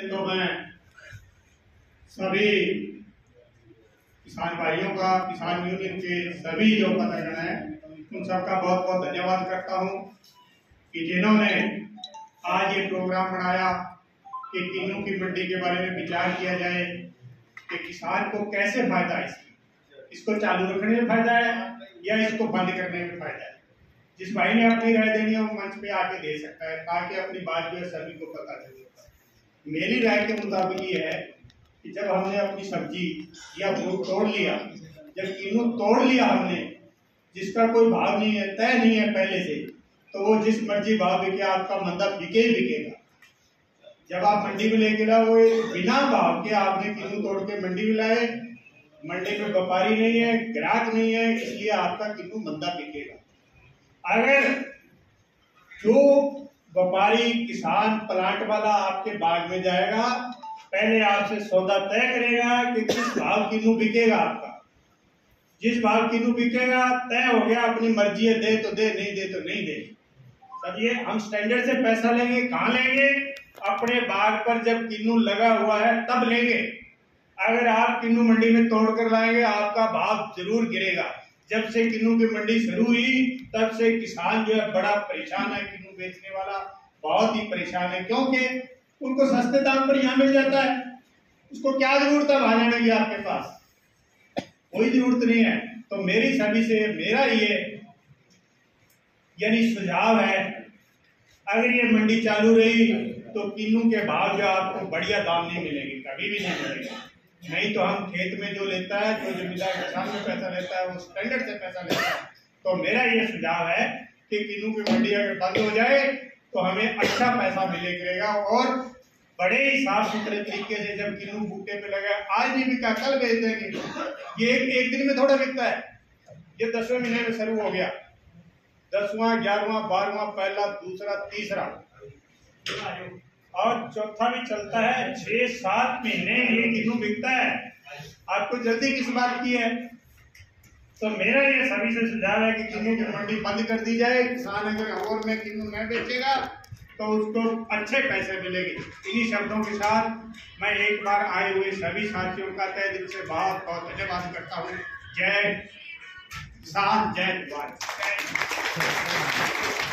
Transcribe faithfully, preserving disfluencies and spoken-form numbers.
तो मैं सभी किसान भाइयों का, किसान यूनियन के सभी जो पत्रगण हैं, उन सबका बहुत बहुत धन्यवाद करता हूं कि जिन्होंने आज ये प्रोग्राम बनाया कि किन्नू की मंडी के बारे में विचार किया जाए कि किसान को कैसे फायदा है, इसको चालू रखने में फायदा है या इसको बंद करने में फायदा है। जिस भाई ने अपनी राय देनी है वो मंच पे आके दे सकता है ताकि अपनी बात जो है सभी को पता चले। मेरी राय के मुताबिक ये है कि जब हमने अपनी सब्जी या फ्रूट तोड़ लिया, जब किन्नू तोड़ लिया हमने, जिसका कोई भाव नहीं है, तय नहीं है पहले से, तो वो जिस मर्जी भाव बिके आपका मंदा बिके ही बिकेगा। जब आप मंडी में लेके लाओ, बिना भाव के आपने किन्नू तोड़ के मंडी में लाए, मंडी में व्यापारी नहीं है, ग्राहक नहीं है, इसलिए आपका किन्नू मंदा बिकेगा। अगर जो व्यापारी किसान प्लांट वाला आपके बाग में जाएगा, पहले आपसे सौदा तय करेगा कि किस भाव किन्नू बिकेगा आपका, जिस भाव किन्नू बिकेगा तय हो गया, अपनी मर्जी है, दे तो दे, नहीं दे तो नहीं दे। सब ये हम स्टैंडर्ड से पैसा लेंगे, कहाँ लेंगे? अपने बाग पर जब किन्नू लगा हुआ है तब लेंगे। अगर आप किन्नू मंडी में तोड़ कर लाएंगे, आपका भाव जरूर गिरेगा। जब से किन्नू की मंडी शुरू हुई तब से किसान जो है बड़ा परेशान है, किन्नू बेचने वाला बहुत ही परेशान है, क्योंकि उनको सस्ते दाम पर यहाँ मिल जाता है। उसको क्या जरूरत है वहां जाने की? आपके पास कोई जरूरत नहीं है। तो मेरी सभी से मेरा ये यानी सुझाव है, अगर ये मंडी चालू रही तो किन्नू के भाव जो आपको बढ़िया दाम नहीं मिलेंगे, कभी भी नहीं मिलेगा। नहीं तो हम खेत में जो लेता है, जो जमींदार किसान से पैसा लेता है, वो स्टैंडर्ड से पैसा लेता है। तो मेरा ये सुझाव है कि किन्नू की मंडी अगर बंद हो जाए तो हमें अच्छा पैसा मिले करेगा और बड़े ही साफ सुथरे तरीके से। जब किन्नू बूटे पे लगा, आज नहीं बिका कल बेच देंगे, ये एक, एक दिन में थोड़ा बिकता है। ये दसवें महीने में शुरू हो गया, दसवां, ग्यारहवां, बारहवां, पहला, दूसरा, तीसरा और चौथा भी चलता है। छह सात महीने ये किन्नू बिकता है। आपको जल्दी किस बात की है? तो मेरा ये सभी से सुझाव है कि किन्नू की मंडी बंद कर दी जाए। किसान अगर और में किन्नू नहीं बेचेगा तो उसको अच्छे पैसे मिलेंगे। इन्हीं शब्दों के साथ मैं एक बार आए हुए सभी साथियों का तहे दिल से बहुत बहुत धन्यवाद करता हूँ। जय किसान, जय भारत।